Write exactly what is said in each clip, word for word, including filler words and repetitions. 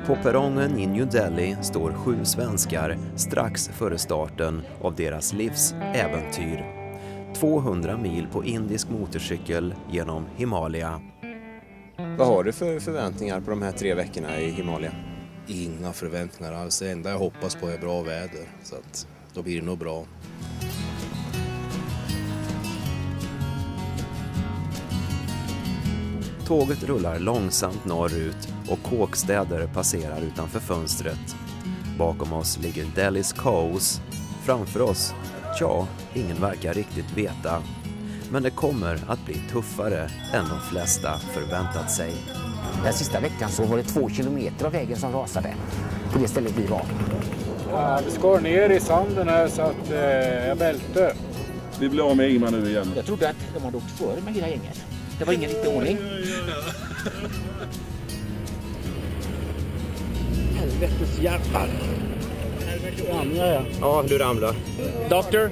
På perrongen i New Delhi står sju svenskar strax före starten av deras livs äventyr. tvåhundra mil på indisk motorcykel genom Himalaya. Vad har du för förväntningar på de här tre veckorna i Himalaya? Inga förväntningar alls. Det enda jag hoppas på är bra väder. Så att då blir det nog bra. Tåget rullar långsamt norrut och kåkstäder passerar utanför fönstret. Bakom oss ligger Delhis kaos. Framför oss, ja, ingen verkar riktigt veta. Men det kommer att bli tuffare än de flesta förväntat sig. Den sista veckan så var det två kilometer av vägen som rasade. På det stället vi var. Ja, det skar ner i sanden här så att eh, jag välte. Vi blir av med Ingmar nu igen. Jag trodde att de hade åkt före med hela gänget. Det var ingen riktig ordning. Helvetes jävlar. Ramlar jag? Ja, du ramlar. Doktor?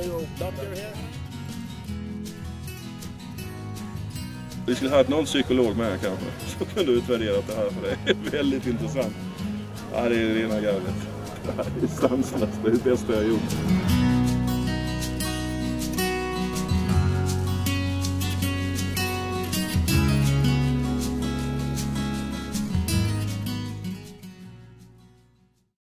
Vi skulle ha någon psykolog med kanske. Så kunde utvärdera det här för det är väldigt intressant. Ja, det är rena galet. Det är sanslöst. Det är det bästa jag har gjort.